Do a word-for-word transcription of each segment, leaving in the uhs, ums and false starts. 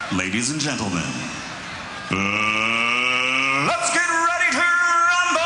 Ladies and gentlemen, uh, let's get ready to rumble!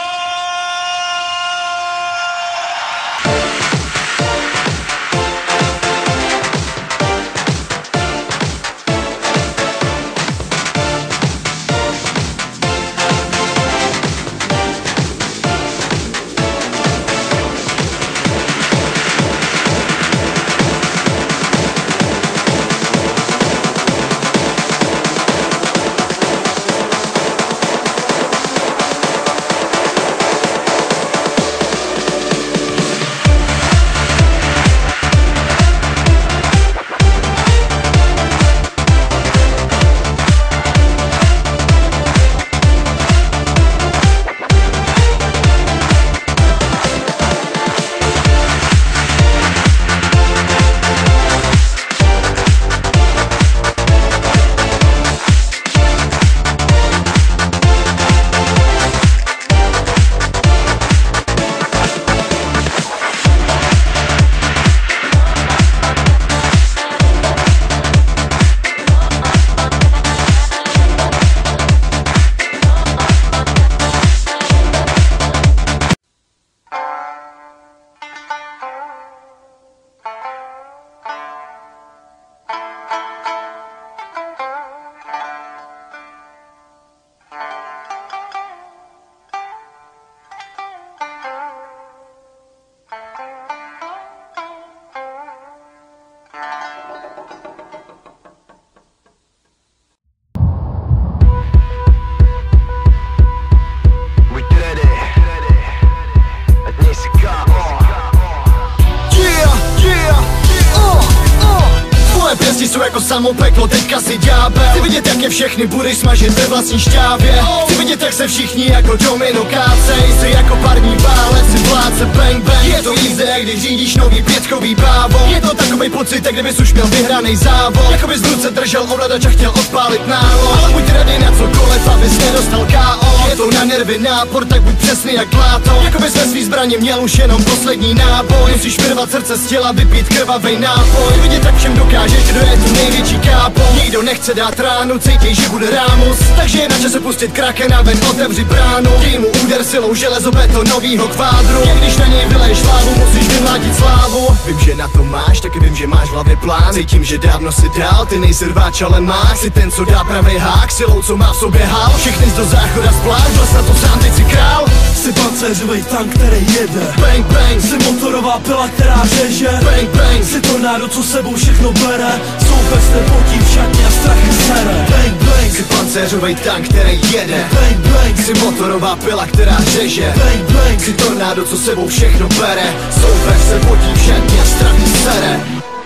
Jsou jako samo peklo, teďka si ďábel. Chci vidět, jak je všechny budeš smažit ve vlastní šťávě. Chci vidět, jak se všichni jako domino kácej. Jsi jako parní válec, si vládce bang bang. Je to jízde, jak když řídíš nový pětkový bávo. Je to takovej pocit, jak kdybys už měl vyhranej závod. Jako bys v ruce držel ovladač a chtěl odpálit nálo. Ale buď ready na cokoliv, abys nedostal ká ó. Je to na nervy nápor, tak buď přesný jak láto. Jako bys ve svý zbraně měl už jenom poslední náboj. Musíš vyrvat srdce z těla, vypít krvavej nápoj. Vidět, jak všem dokážeš, kdo je tu největší kápo. Nikdo nechce dát ránu, cítěj, že bude rámus. Takže je na čase pustit krakena ven, otevři bránu. Dej mu úder silou železobetonovýho kvádru. Jak když na něj vyleješ lávu, musíš vymlátit slávu. Vím, že na to máš, taky vím, že máš v hlavě plán. Cítím, že dávno si dál, ty nejsi rváč, ale máš. Jsi ten, co dá pravej hák, silou, co má v sobě hál. Všechny do záchoda spláš, vlastně to sám, teď si král. Jsi pancéřovej tank, který jede. Bang bang, jsi motorová pila, která řeže. Bang bang, jsi tornádo, co sebou všechno bere. Soupeř se potí v šatně a strachy sere. Bang bang, jsi pancéřovej tank, který jede. Bang bang, jsi motorová pila, která řeže. Bang bang, jsi tornádo, co sebou všechno bere. Soupeř se potí v šatně a strachy sere.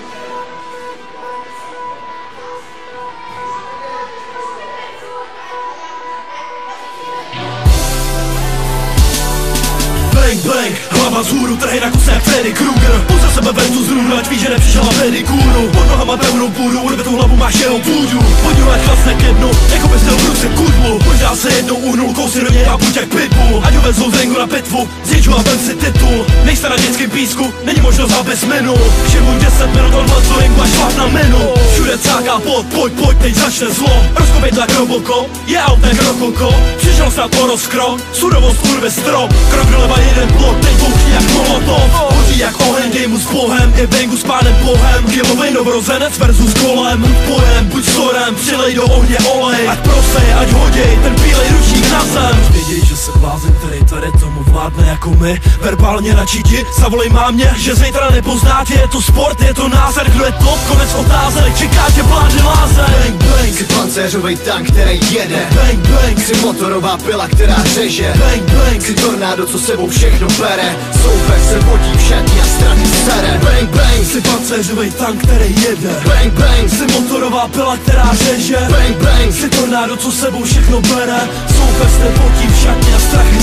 Bang bang, hlava vzhůru, trhej na kuse jak Freddy Krueger. Pouze sebe ventu z růnu, ať víš, že nepřišel na pedikúru. Pod nohama pevnou půdu, urve tu hlavu, máš jeho půdu. Pojďu ať chlasne ke dnu, jako bys měl v ruce kudlu. Možná se jednou uhnul, kousy do něj a buď jak pitbull. Ať ho vezou z ringu na pitvu, zjiču a vem si titul. Nejste na dětském písku, není možnost abys minul. Všemu deset minut odhled do ringu a šlap na minu. Všude cáká pot, pojď, pojď, teď začne zlo. Rozkopej tlak Robocop, je out jak rokoko. Přišel snad po rozkron, surovost kurve strop. Krok doleva jeden blok, teď bouchí jak molotov. Hoří jak oheň, dej mu s bohem, je vengu s pánem bohem. Kilovej novorozenec versus kolem. Buď pojem, buď sorem, přilej do ohně olej. Ať prosej, ať hoděj, ten bílej ručník na zem. Věděj, že se blázen, který tady tomu vládne jako my. Verbálně načíti, zavolej mámě, že zítra nepoznáte. Je to sport, je to názor, kdo je top, konec otázek. Čeká tě bládny láze. Bang bang, jsi pancéřovej tank, který jede. Bang bang, jsi motorová pila, která řeže. Bang bang, jsi tornádo, co sebou všechno bere. Soupeř se potí v šatně a strachy sere. Bang bang, jsi pancéřovej tank, který jede. Bang bang, jsi motorová pila, která řeže. Bang bang, jsi tornádo, co sebou všechno bere. Soupeř se potí v šatně a strachy